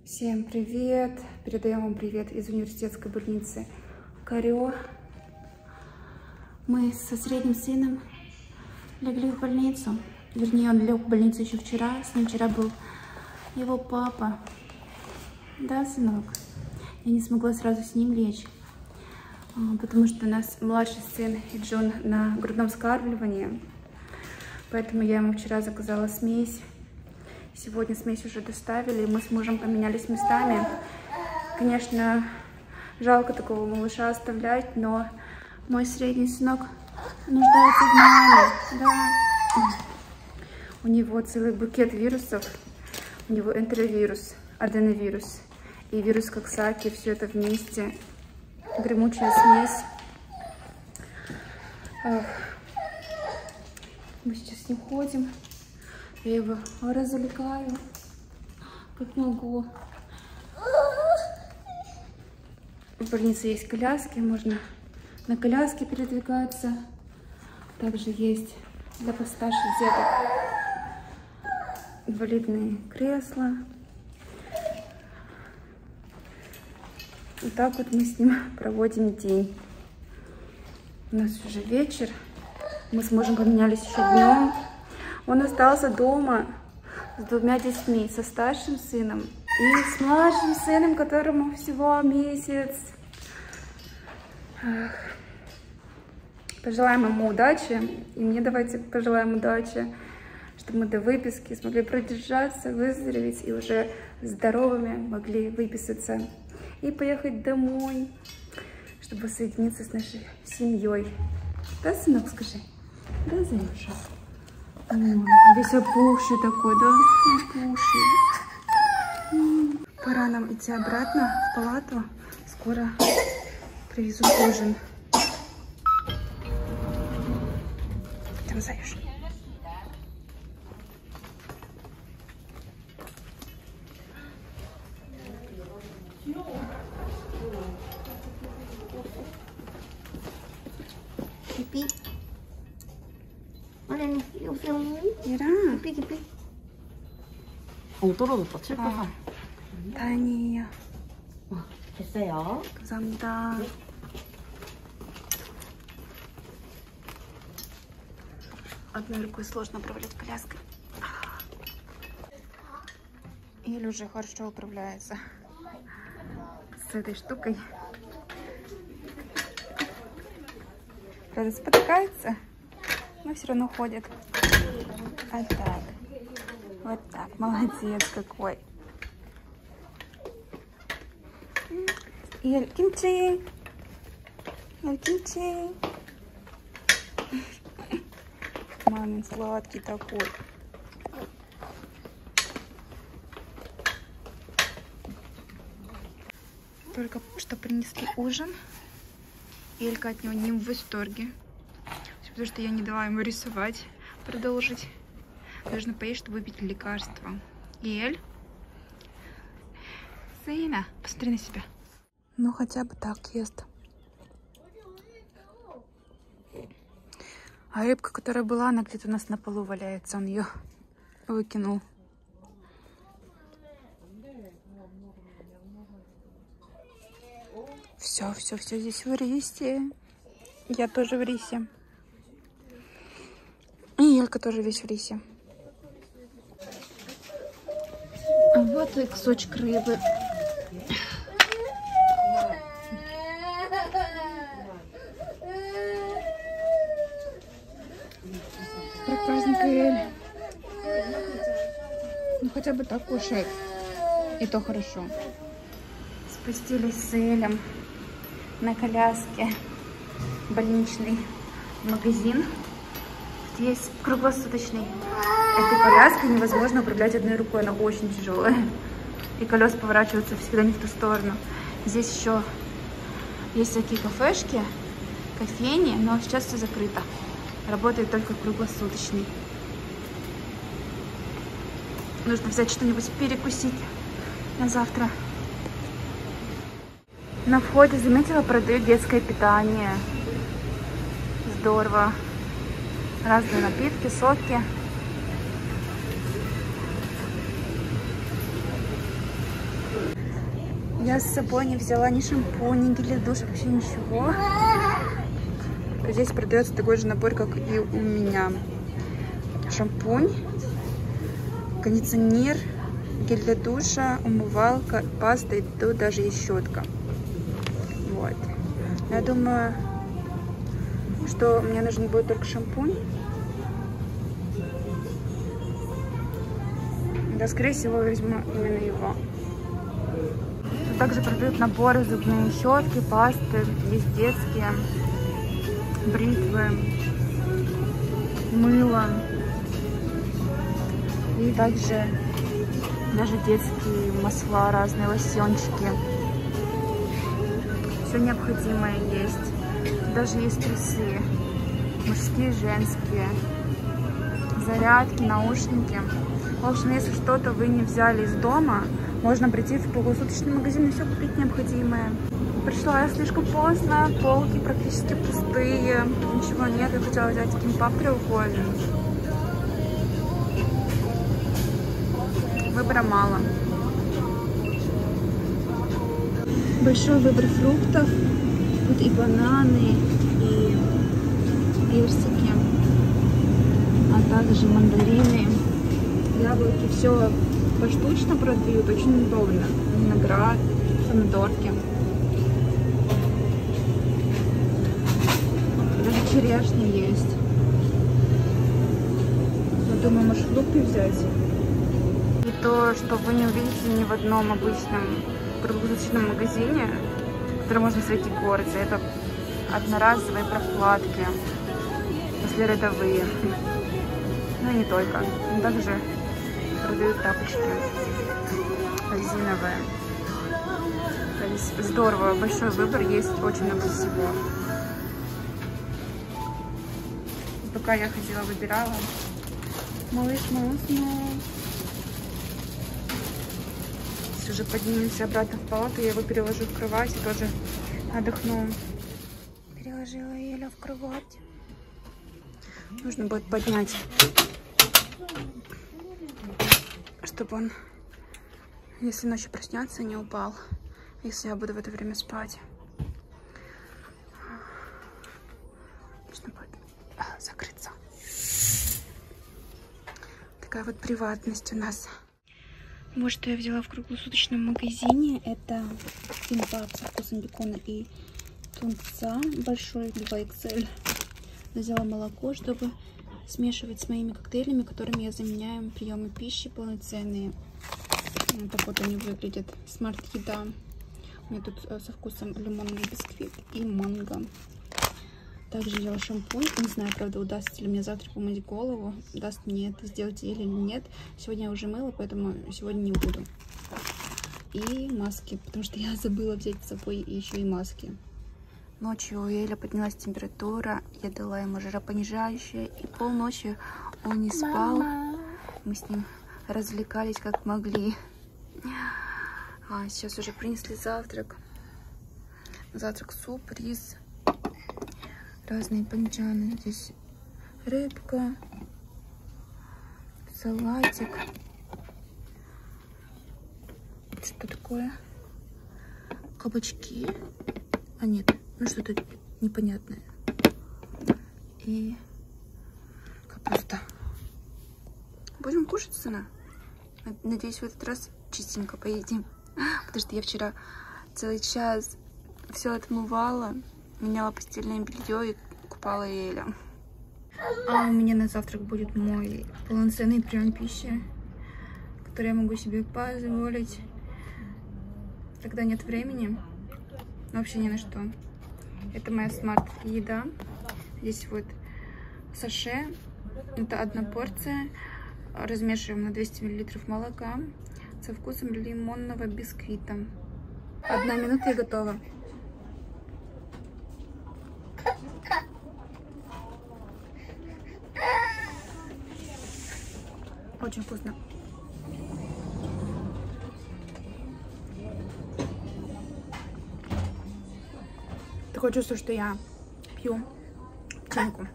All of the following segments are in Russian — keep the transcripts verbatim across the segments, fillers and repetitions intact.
Всем привет! Передаем вам привет из университетской больницы Карио. Мы со средним сыном легли в больницу. Вернее, он лег в больницу еще вчера. С ним вчера был его папа. Да, сынок? Я не смогла сразу с ним лечь, потому что у нас младший сын Джон на грудном вскармливании. Поэтому я ему вчера заказала смесь. Сегодня смесь уже доставили, и мы с мужем поменялись местами. Конечно, жалко такого малыша оставлять, но мой средний сынок нуждается в маме. Да. У него целый букет вирусов. У него энтеровирус, аденовирус и вирус Коксаки. Все это вместе. Гремучая смесь. Ах. Мы сейчас с ним ходим. Я его развлекаю, как могу. В больнице есть коляски, можно на коляске передвигаться. Также есть для постарше деток инвалидные кресла. И так вот мы с ним проводим день. У нас уже вечер. Мы с мужем поменялись еще днем. Он остался дома с двумя детьми, со старшим сыном и с младшим сыном, которому всего месяц. Ах. Пожелаем ему удачи, и мне давайте пожелаем удачи, чтобы мы до выписки смогли продержаться, выздороветь и уже здоровыми могли выписаться и поехать домой, чтобы соединиться с нашей семьей. Да, сынок, скажи? Да, Заюша? Весь опухший такой, да? Опухший. Пора нам идти обратно в палату. Скоро привезут ужин. Там, Заюш. Пипи. 아니, 여기 얘랑 깊이 깊이. 어, 떨어졌다. 칠 번 살. 다행이에요. 어, 됐어요. 감사합니다. Одной рукой сложно управлять коляской. Или уже хорошо управляется с этой штукой. Правда, спотыкается, но все равно ходит. Вот так. Вот так. Молодец какой. Ель кимчи. Ель кимчи. Мамин сладкий такой. Только что принесли ужин. Элька от него не в восторге. Потому что я не дала ему рисовать, продолжить. Нужно поесть, чтобы выпить лекарство. Ель? Сына, посмотри на себя. Ну, хотя бы так ест. А рыбка, которая была, она где-то у нас на полу валяется. Он ее выкинул. Все, все, все здесь в рисе. Я тоже в рисе. И Елька тоже весь в рисе. А вот и кусочек рыбы. Проказненькая Эль. Ну хотя бы так кушает. И то хорошо. Спустились с Элем на коляске в больничный магазин. Есть круглосуточный. Этой коляской невозможно управлять одной рукой, она очень тяжелая. И колеса поворачиваются всегда не в ту сторону. Здесь еще есть всякие кафешки, кофейни, но сейчас все закрыто. Работает только круглосуточный. Нужно взять что-нибудь перекусить на завтра. На входе заметила, продают детское питание. Здорово. Разные напитки, соки. Я с собой не взяла ни шампунь, ни гель для душа, вообще ничего. Здесь продается такой же набор, как и у меня. Шампунь, кондиционер, гель для душа, умывалка, паста и тут даже есть щетка. Вот. Я думаю, что мне нужен будет только шампунь. Да, скорее всего, возьму именно его. Тут также продают наборы, зубные щетки, пасты, есть детские, бритвы, мыло. И также даже детские масла, разные лосьончики. Все необходимое есть. Даже есть трусы. Мужские, женские. Зарядки, наушники. В общем, если что-то вы не взяли из дома, можно прийти в круглосуточный магазин и все купить необходимое. Пришла я слишком поздно, полки практически пустые. Ничего нет, я хотела взять кимпап треугольный. Выбора мало. Большой выбор фруктов. Тут и бананы, и персики, а также мандарины, яблоки. Все поштучно продают, очень удобно. Виноград, помидорки. Даже черешня есть. Я думаю, может, фрукты взять. И то, что вы не увидите ни в одном обычном круглосуточном магазине, который можно встретить в городе, это одноразовые прокладки, послеродовые. Ну и не только. Но также продают тапочки резиновые. То есть здорово, большой выбор, есть очень много всего. И пока я ходила, выбирала. Малыш мой уснул. Если уже поднимемся обратно в палату, я его переложу в кровать и тоже отдохну. Переложила Эля в кровать. Нужно будет поднять, чтобы он, если ночью проснется, не упал, если я буду в это время спать. Нужно будет закрыться. Такая вот приватность у нас. Вот что я взяла в круглосуточном магазине. Это кимпап со вкусом бекона и тунца. Большой, два икс эль. Взяла молоко, чтобы смешивать с моими коктейлями, которыми я заменяю приемы пищи полноценные. Вот так вот они выглядят. Смарт-еда. У меня тут со вкусом лимонный бисквит и манго. Также взяла шампунь. Не знаю, правда, удастся ли мне завтра помыть голову. Даст мне это сделать или нет. Сегодня я уже мыла, поэтому сегодня не буду. И маски, потому что я забыла взять с собой еще и маски. Ночью у Эля поднялась температура. Я дала ему жаропонижающее. И полночи он не спал. Мама. Мы с ним развлекались как могли. А сейчас уже принесли завтрак. Завтрак суп, рис. Разные панчаны. Здесь рыбка, салатик. Что такое? Кабачки. А нет, ну что-то непонятное. И капуста. Будем кушать, сына? Надеюсь, в этот раз чистенько поедим. Потому что я вчера целый час все отмывала. Меняла постельное белье и купала Эля. А у меня на завтрак будет мой полноценный прием пищи, который я могу себе позволить, когда нет времени. Вообще ни на что. Это моя смарт-еда. Здесь вот саше. Это одна порция. Размешиваем на двести миллилитров молока со вкусом лимонного бисквита. Одна минута и готово. Очень вкусно. Такое чувство, что я пью чайку.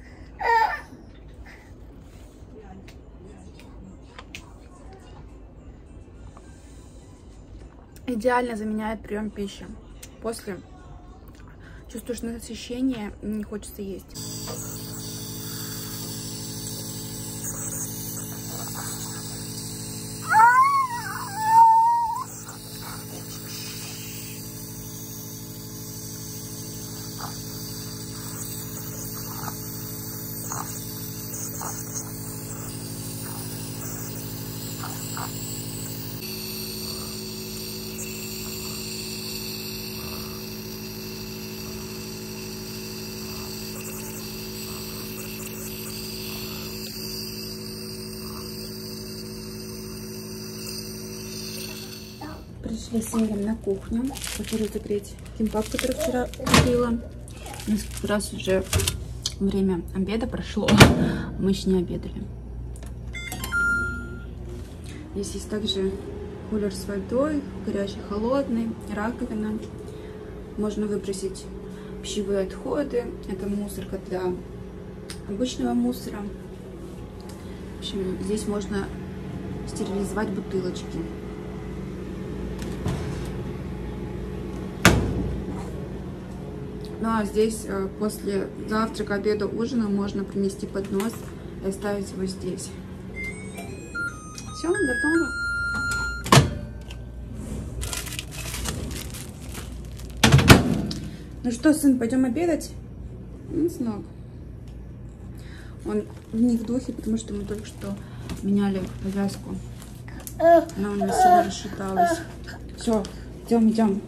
идеально заменяет прием пищи. После чувствуешь насыщение, не хочется есть. Пришли с Элем на кухню. Хочу разогреть кимбап, который вчера купила. Несколько раз уже время обеда прошло. Мы еще не обедали. Здесь есть также кулер с водой, горячий, холодный, раковина. Можно выбросить пищевые отходы. Это мусорка для обычного мусора. В общем, здесь можно стерилизовать бутылочки. Ну а здесь после завтрака, обеда, ужина можно принести поднос и оставить его здесь. Все, готово. Ну что, сын, пойдем обедать? Ну, сынок. Он не в духе, потому что мы только что меняли повязку. Она у нас сильно расшаталась. Все, идем, идем.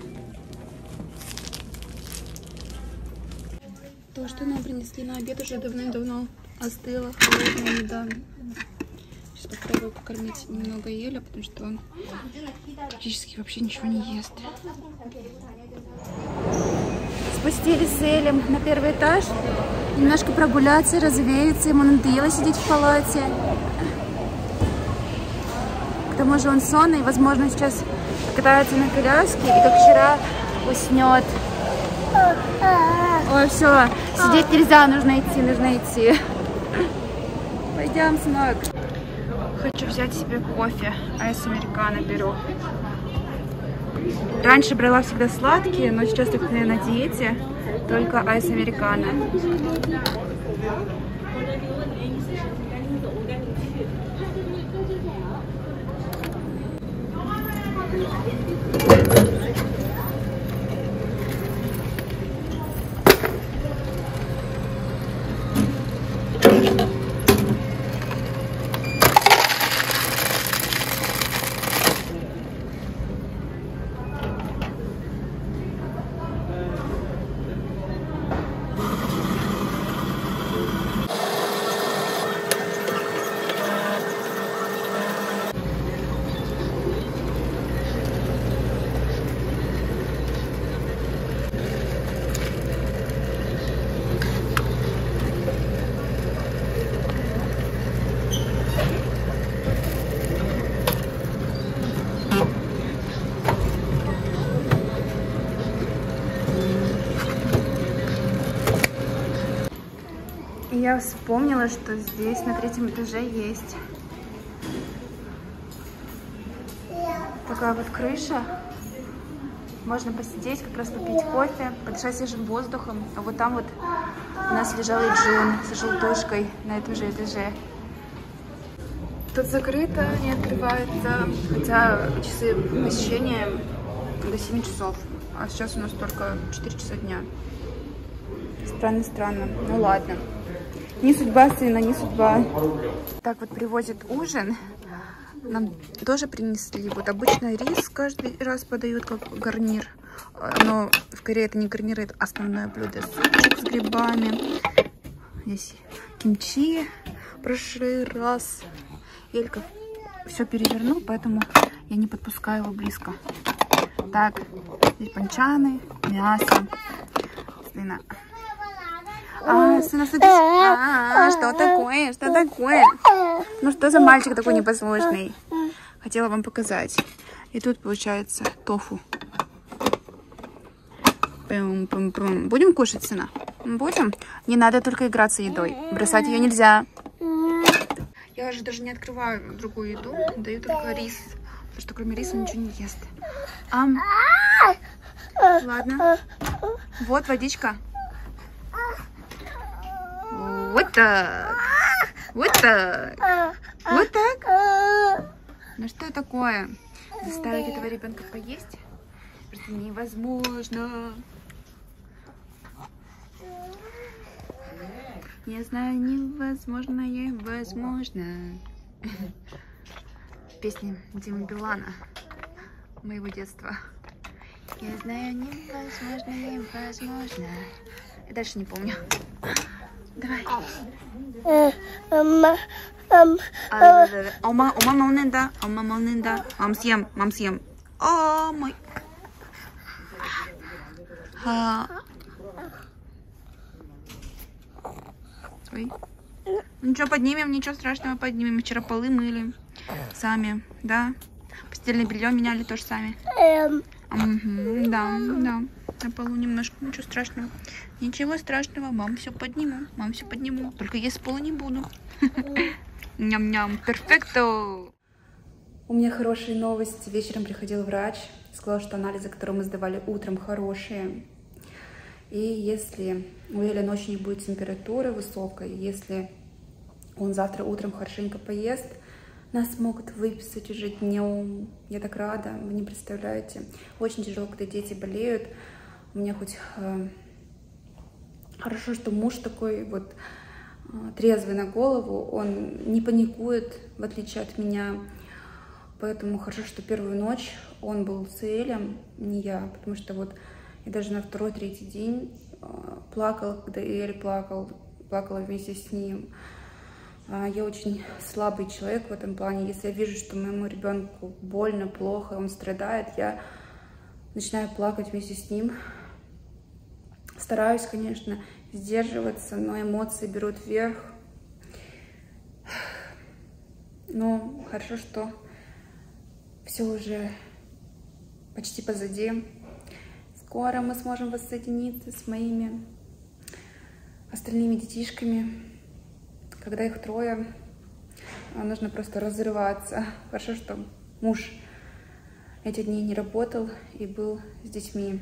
То, что нам принесли на обед, уже давным-давно остыло, холодная еда. Сейчас попробую покормить немного Еля, потому что он практически вообще ничего не ест. Спустились с Элем на первый этаж, немножко прогуляться, развеяться. Ему надоело сидеть в палате. К тому же он сонный, возможно, сейчас катается на коляске и, как вчера, уснет. Ой, все, сидеть нельзя, нужно идти, нужно идти. Пойдем, сынок. Хочу взять себе кофе, айс американо беру. Раньше брала всегда сладкие, но сейчас, так я на диете, только айс американо. Я вспомнила, что здесь на третьем этаже есть такая вот крыша. Можно посидеть, как раз попить кофе, подышать свежим воздухом. А вот там вот у нас лежал и Джун со желтушкой на этом же этаже. Тут закрыто, не открывается, хотя часы посещения до семи часов, а сейчас у нас только четыре часа дня. Странно, странно. Ну ладно. Не судьба сына, не судьба. Так вот привозят ужин. Нам тоже принесли. Вот обычно рис каждый раз подают как гарнир. Но в Корее это не гарнир, это основное блюдо. Супчик с грибами. Здесь кимчи. Прошлый раз Элька все перевернул, поэтому я не подпускаю его близко. Так, здесь панчаны, мясо. Сына. А, сына, садись. А, а, что такое? Что такое? Ну что за мальчик такой непослушный? Хотела вам показать. И тут получается тофу. Пум-пум-пум. Будем кушать, сына? Будем? Не надо только играться едой. Бросать ее нельзя. Я уже даже не открываю другую еду. Даю только рис. Потому что кроме риса ничего не ест. Ам. Ладно. Вот водичка. Вот так. Вот так. Вот так. Ну что такое? Заставить этого ребенка поесть? Просто невозможно. Я знаю, невозможное возможно. Песни Димы Билана, моего детства. Я знаю, невозможное возможно. Я дальше не помню. Давай. Ома, ома молненда, ома молненда. Мам съем, мам съем. О, мой. Ой. Ничего, поднимем, ничего страшного, поднимем. Вчера полы мыли сами, да. Постельное белье меняли тоже сами. Угу, да, да. На полу немножко, ничего страшного. Ничего страшного, мам все подниму, мам все подниму. Только есть с пола не буду. Ням-ням, перфекто. У меня хорошие новости. Вечером приходил врач, сказал, что анализы, которые мы сдавали утром, хорошие. И если у Эли ночью не будет температуры высокой, если он завтра утром хорошенько поест, нас могут выписать уже днем. Я так рада, вы не представляете. Очень тяжело, когда дети болеют. У меня хоть э, хорошо, что муж такой вот э, трезвый на голову, он не паникует, в отличие от меня. Поэтому хорошо, что первую ночь он был с Элем, не я, потому что вот я даже на второй-третий день э, плакала, когда Эль плакал, плакала вместе с ним. Я очень слабый человек в этом плане. Если я вижу, что моему ребенку больно, плохо, он страдает, я начинаю плакать вместе с ним. Стараюсь, конечно, сдерживаться, но эмоции берут вверх. Но хорошо, что все уже почти позади. Скоро мы сможем воссоединиться с моими остальными детишками. Когда их трое, нужно просто разрываться. Хорошо, что муж эти дни не работал и был с детьми.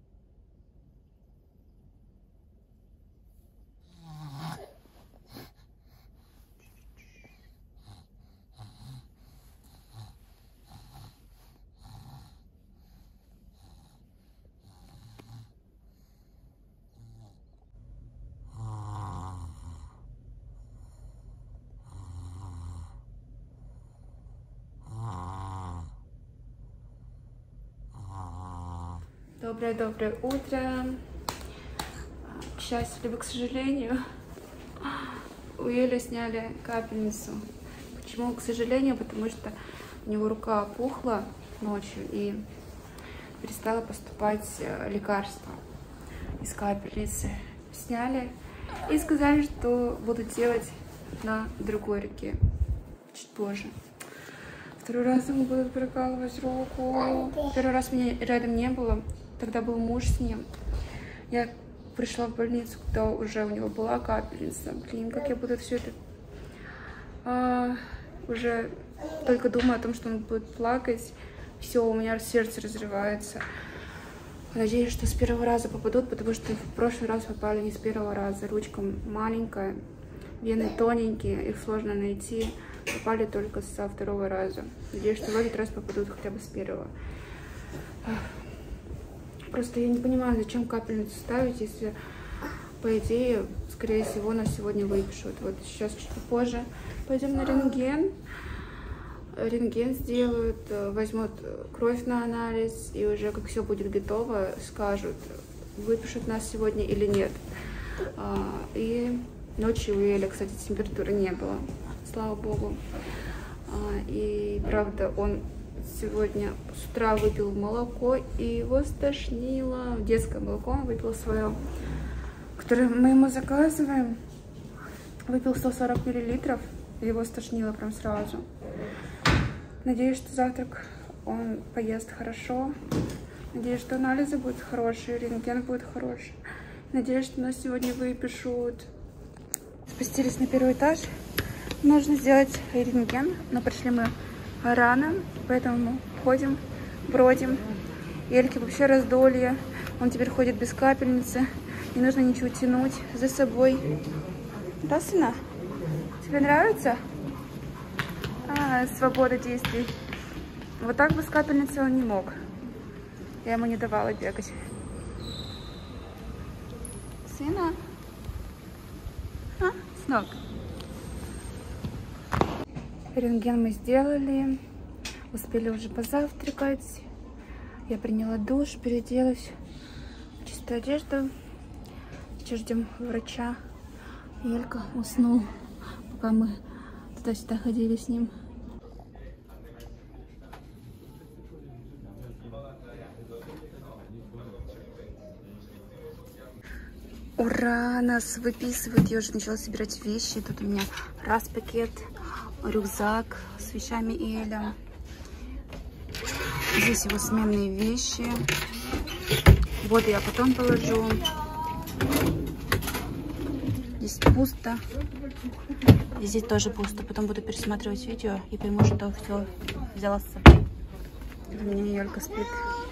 Доброе-доброе утро. К счастью, либо к сожалению, у Эли сняли капельницу. Почему к сожалению? Потому что у него рука опухла ночью и перестало поступать лекарство из капельницы. Сняли и сказали, что будут делать на другой руке чуть позже. Второй раз ему будут прокалывать руку. Первый раз меня рядом не было. Тогда был муж с ним. Я пришла в больницу, когда уже у него была капельница. Блин, как я буду все это... А, уже только думаю о том, что он будет плакать. Все, у меня сердце разрывается. Надеюсь, что с первого раза попадут, потому что в прошлый раз попали не с первого раза. Ручка маленькая, вены тоненькие, их сложно найти. Попали только со второго раза. Надеюсь, что в этот раз попадут хотя бы с первого. Просто я не понимаю, зачем капельницу ставить, если, по идее, скорее всего, нас сегодня выпишут. Вот сейчас чуть попозже пойдем на рентген. Рентген сделают, возьмут кровь на анализ, и уже как все будет готово, скажут, выпишут нас сегодня или нет. И ночью у Эли, кстати, температуры не было, слава богу. И правда, он сегодня с утра выпил молоко, и его стошнило. Детское молоко он выпил свое, которое мы ему заказываем. Выпил сто сорок миллилитров, и его стошнило прям сразу. Надеюсь, что завтрак он поест хорошо. Надеюсь, что анализы будут хорошие, рентген будет хороший. Надеюсь, что нас сегодня выпишут. Спустились на первый этаж. Нужно сделать рентген, но пришли мы рано, поэтому мы ходим, бродим Эльке вообще раздолье. Он теперь ходит без капельницы. Не нужно ничего тянуть за собой. Да, сына? Тебе нравится? А, свобода действий. Вот так без капельницы он не мог. Я ему не давала бегать. Сына? А, сынок? Рентген мы сделали. Успели уже позавтракать. Я приняла душ, переоделась в чистую одежду. Сейчас ждем врача. Элька уснул, пока мы туда-сюда ходили с ним. Ура! Нас выписывают. Я уже начала собирать вещи. Тут у меня раз пакет, рюкзак с вещами Эля. Здесь его сменные вещи. Воду я потом положу. Здесь пусто. И здесь тоже пусто. Потом буду пересматривать видео и пойму, что все взяла с собой. У меня Элька спит.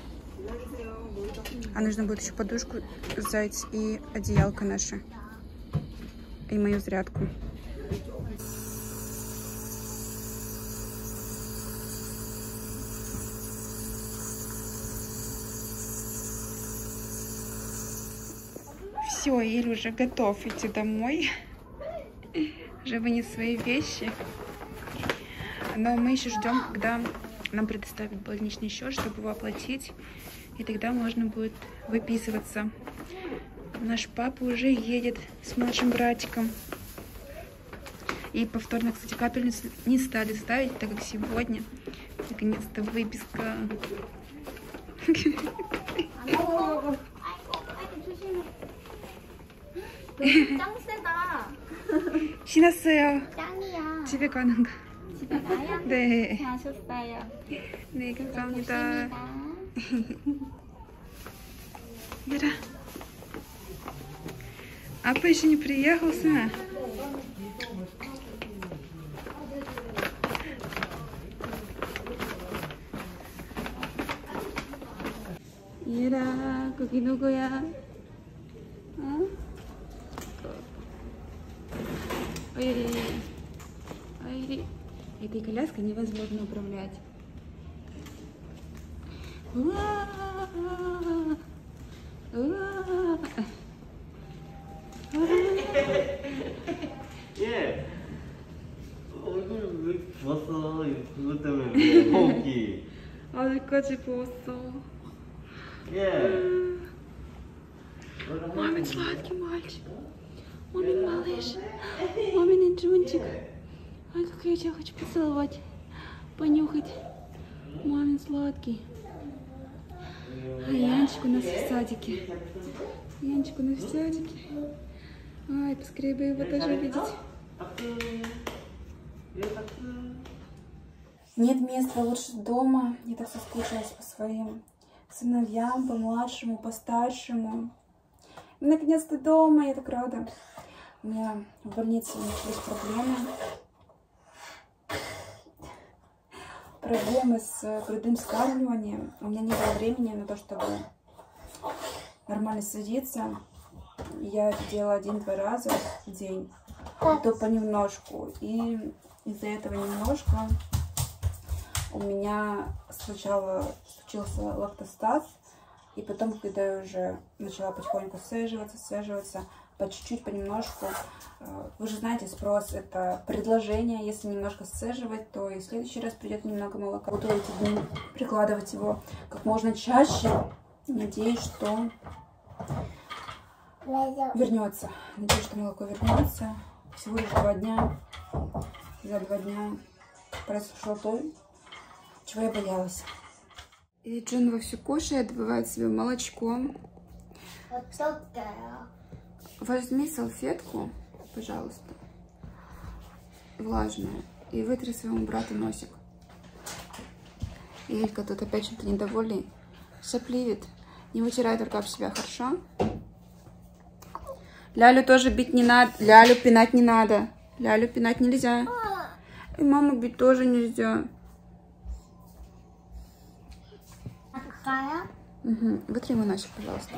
А нужно будет еще подушку взять и одеялко наше. И мою зарядку. Все, Иль уже готов идти домой. Уже вынес свои вещи. Но мы еще ждем, когда нам предоставят больничный счет, чтобы его оплатить. И тогда можно будет выписываться. Наш папа уже едет с младшим братиком. И повторно, кстати, капельницу не стали ставить, так как сегодня наконец-то выписка. 짱 세다. 신었어요. 짱이야. 집에 가는 거. 집에 가요? 네. 잘하셨어요. 네, 감사합니다. 조심히 Ира. Апа еще не приехал, сына? Ира, 거기 누구야? 어? Ой, ой, этой коляской невозможно управлять. 예. 얼굴 왜 이렇게 부었어? 그것 때문에 왜 호흡기? 아직까지 부었어. 예. Мамин сладкий мальчик. Мамин малыш. Мамин инжунчик. Ай, как я тебя хочу поцеловать. Понюхать. Мамин сладкий. А Янчик у нас в садике. Янчик у нас в садике. Ай, поскорее бы его тоже увидеть. Нет места лучше дома. Я так соскучилась по своим сыновьям, по младшему, по старшему. И наконец-то дома, я так рада. У меня в больнице начались проблемы. Проблемы с грудным вскармливанием. У меня не было времени на то, чтобы нормально садиться. Я это делала один-два раза в день. То понемножку. И из-за этого немножко у меня сначала случился лактостаз. И потом, когда я уже начала потихоньку сцеживаться, сцеживаться, по чуть-чуть, понемножку. Вы же знаете, спрос — это предложение. Если немножко сцеживать, то и в следующий раз придет немного молока. Буду эти дни прикладывать его как можно чаще. Надеюсь, что вернется. Надеюсь, что молоко вернется. Всего лишь два дня. За два дня произошло то, чего я боялась. И Джон вовсю кушает, добывает себе молочко. Возьми салфетку, пожалуйста, влажную, и вытри своему брату носик. И Элька тут опять чем-то недовольный, сопливит. Не вытирай только об себя, хорошо? Лялю тоже бить не надо, Лялю пинать не надо. Лялю пинать нельзя. И маму бить тоже нельзя. Угу. Вытри ему носик, пожалуйста.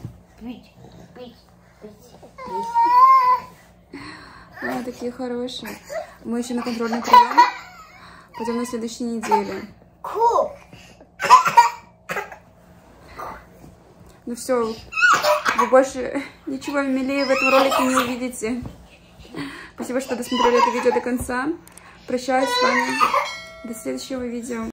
А, такие хорошие. Мы еще на контрольный прием. Пойдем на следующей неделе. Ну все, вы больше ничего милее в этом ролике не увидите. Спасибо, что досмотрели это видео до конца. Прощаюсь с вами. До следующего видео.